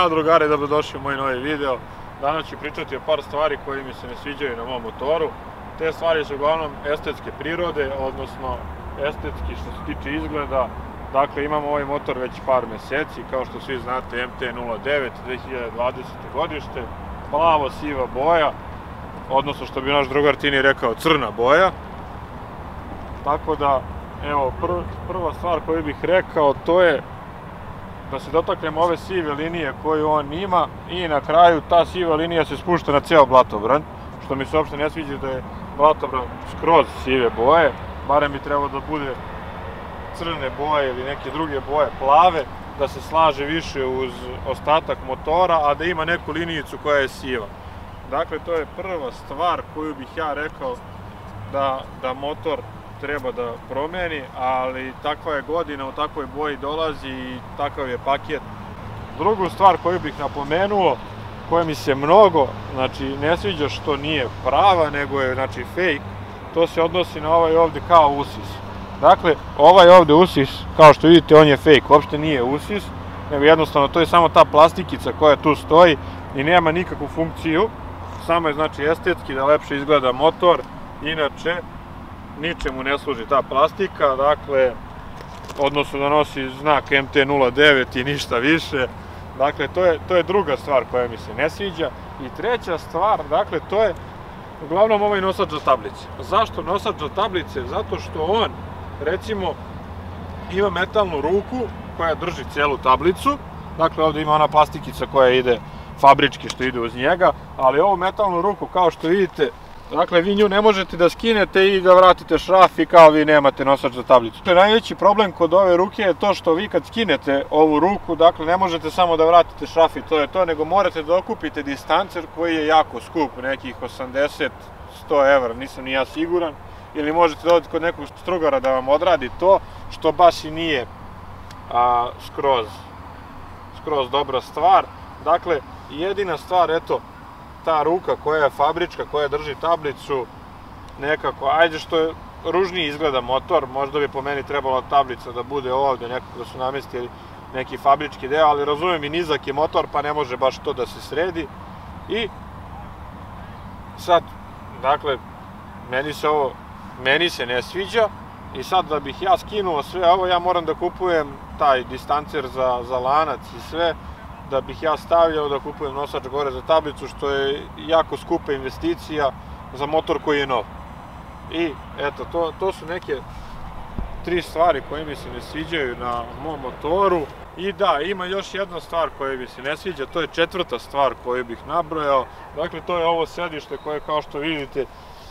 Ćao drugari, dobrodošli u moj novi video. Danas ću pričati o par stvari koje mi se ne sviđaju na mom motoru. Te stvari su uglavnom estetske prirode, odnosno estetski što se tiče izgleda. Dakle, imam ovaj motor već par meseci, kao što svi znate, MT-09, 2020. godište, plavo-siva boja, odnosno što bi naš drugar Tini rekao, crna boja. Tako da, evo, prva stvar koju bih rekao, to je da se dotaknemo ove sive linije koju on ima i na kraju ta siva linija se spušta na ceo blatobran, što mi se uopšte ne sviđa da je blatobran skroz sive boje, barem bi trebalo da bude crne boje ili neke druge boje plave, da se slaže više uz ostatak motora, a da ima neku linijicu koja je siva. Dakle, to je prva stvar koju bih ja rekao da motor treba da promeni, ali takva je godina, u takvoj boji dolazi i takav je paket. Drugu stvar koju bih napomenuo, koja mi se mnogo, znači, ne sviđa što nije prava, nego je, znači, fake, to se odnosi na ovaj ovde kao usis. Dakle, ovaj ovde usis, kao što vidite, on je fake, uopšte nije usis, nego jednostavno to je samo ta plastikica koja tu stoji i nema nikakvu funkciju, samo je, znači, estetski da lepše izgleda motor, inače ničemu ne služi ta plastika, dakle, odnosno da nosi znak MT-09 i ništa više. Dakle, to je druga stvar koja mi se ne sviđa. I treća stvar, dakle, to je uglavnom ovaj nosač za tablice. Zašto nosač za tablice? Zato što on, recimo, ima metalnu ruku koja drži celu tablicu. Dakle, ovde ima ona plastikica koja ide fabrički, što ide uz njega, ali ovu metalnu ruku, kao što vidite, dakle, vi nju ne možete da skinete i da vratite šraf i kao vi nemate nosač za tablicu. Najveći problem kod ove ruke je to što vi kad skinete ovu ruku, dakle, ne možete samo da vratite šraf i to je to, nego morate da okupite distancer koji je jako skup, nekih 80-100 evra, nisam ni ja siguran, ili možete da odete kod nekog strugara da vam odradi to, što baš i nije skroz dobra stvar. Dakle, jedina stvar, eto, ta ruka koja je fabrička, koja drži tablicu, nekako, ajde što je ružniji izgleda motor, možda bi po meni trebala tablica da bude ovde, nekako da su namestili neki fabrički deo, ali razumijem i nizak je motor, pa ne može baš to da se sredi. I sad, dakle, meni se ne sviđa i sad da bih ja skinuo sve ovo, ja moram da kupujem taj distancer za lanac i sve, da bih ja stavljao da kupujem nosač gore za tablicu, što je jako skupa investicija za motor koji je nov. I eto, to su neke tri stvari koje mi se ne sviđaju na mom motoru. I da, ima još jedna stvar koja mi se ne sviđa, to je četvrta stvar koju bih nabrojao. Dakle, to je ovo sedište koje, kao što vidite,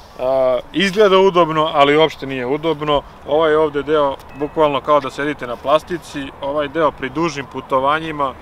izgleda udobno, ali uopšte nije udobno. Ovaj ovde deo, bukvalno kao da sedite na plastici, ovaj deo pri dužim putovanjima,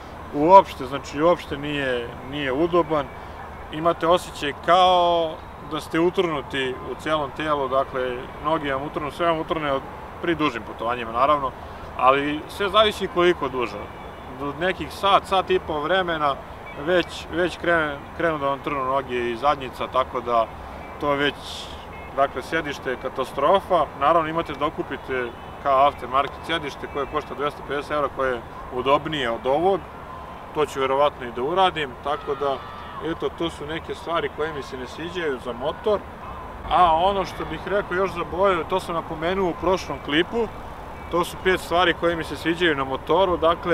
uopšte nije udoban. Imate osjećaj kao da ste utrnuti u cijelom tijelu, dakle, noge vam utrnu, sve vam utrne pri dužim putovanjima, naravno, ali sve zavisi koliko duže. Do nekih sat i po vremena već krenu da vam trnu noge i zadnjica, tako da to već, dakle, sedište je katastrofa. Naravno, imate da okupite kao aftermarket sedište koje košta 250 evra, koje je udobnije od ovog. To ću verovatno i da uradim, tako da, eto, to su neke stvari koje mi se ne sviđaju za motor. A ono što bih rekao još za boju, to sam napomenuo u prošlom klipu, to su 5 stvari koje mi se sviđaju na motoru. Dakle,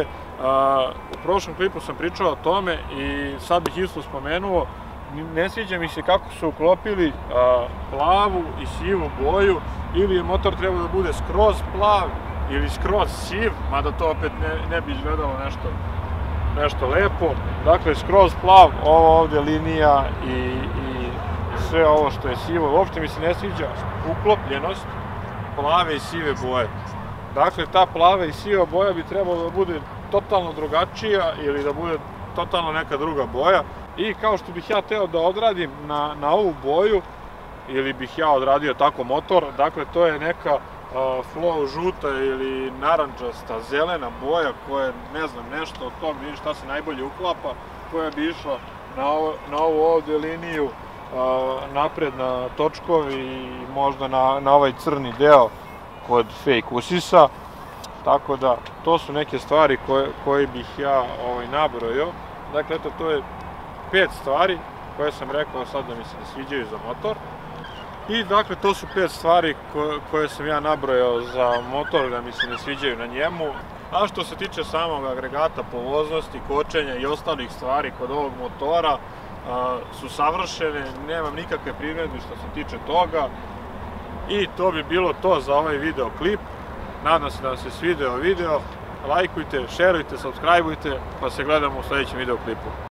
u prošlom klipu sam pričao o tome i sad bih isto spomenuo, ne sviđa mi se kako su uklopili plavu i sivu boju, ili je motor trebao da bude skroz plav ili skroz siv, mada to opet ne bi izgledalo nešto lepo. Dakle, skroz plav, ovo ovde linija i sve ovo što je sivo, uopšte mi se ne sviđa uklopljenost plave i sive boje. Dakle, ta plava i siva boja bi trebalo da bude totalno drugačija ili da bude totalno neka druga boja. I kao što bih ja teo da odradim na ovu boju, ili bih ja odradio tako motor, dakle, to je neka flow žuta ili narančasta, zelena boja koja, ne znam, nešto od toga, vidim šta se najbolje uklapa, koja bi išla na ovu ovde liniju, napred na točkovi i možda na ovaj crni deo kod fake usisa. Tako da, to su neke stvari koje bih ja nabrojao. Dakle, eto, to je 5 stvari koje sam rekao sad da mi se ne sviđaju za motor. I dakle, to su 5 stvari koje sam ja nabrojao za motor da mi se ne sviđaju na njemu. A što se tiče samog agregata, povoznosti, kočenja i ostalih stvari kod ovog motora su savršene, nemam nikakve primjedbe što se tiče toga. I to bi bilo to za ovaj videoklip. Nadam se da vam se svideo video. Lajkujte, šerujte, subscribeujte, pa se gledamo u sledećem videoklipu.